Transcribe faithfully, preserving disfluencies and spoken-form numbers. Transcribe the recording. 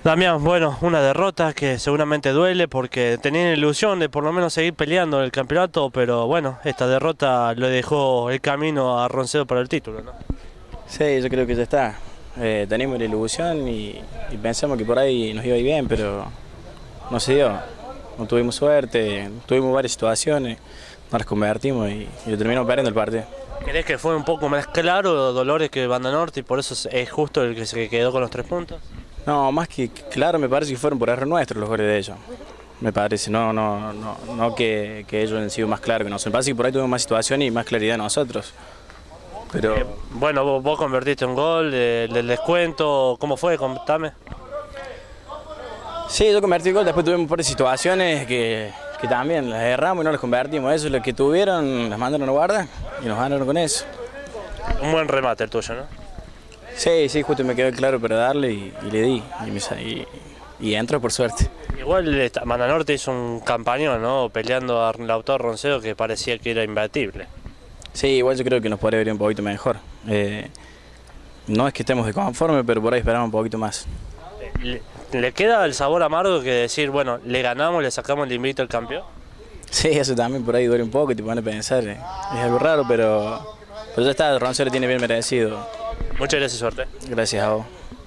Damián, bueno, una derrota que seguramente duele porque tenían la ilusión de por lo menos seguir peleando el campeonato, pero bueno, esta derrota le dejó el camino a Roncedo para el título, ¿no? Sí, yo creo que ya está. Eh, teníamos la ilusión y, y pensamos que por ahí nos iba a ir bien, pero no se dio. No tuvimos suerte, tuvimos varias situaciones, no las convertimos y, y lo terminamos perdiendo el partido. ¿Crees que fue un poco más claro Dolores que Banda Norte y por eso es justo el que se quedó con los tres puntos? No, más que claro, me parece que fueron por error nuestro los goles de ellos. Me parece, no, no, no, no que, que ellos han sido más claros que nosotros. Me parece que por ahí tuvimos más situaciones y más claridad nosotros. Pero Eh, bueno, vos, vos convertiste un gol de- del descuento, ¿cómo fue? Contame. sí, yo convertí el gol, después tuvimos por situaciones que, que también las erramos y no las convertimos. Eso es lo que tuvieron, las mandaron a guardar y nos ganaron con eso. Un buen remate el tuyo, ¿no? Sí, sí, justo me quedó claro para darle y, y le di. Y, me sa- y, y entró por suerte. Igual esta- Banda Norte hizo un campañón, ¿no? Peleando a Lautaro Roncedo que parecía que era imbatible. Sí, igual yo creo que nos podría ir un poquito mejor. Eh, no es que estemos de conforme, pero por ahí esperamos un poquito más. ¿Le, le queda el sabor amargo que decir, bueno, le ganamos, le sacamos el invicto al campeón? Sí, eso también por ahí duele un poco y te pone a pensar. eh, Es algo raro, pero, pero ya está, el Roncero tiene bien merecido. Muchas gracias, suerte. Gracias a vos.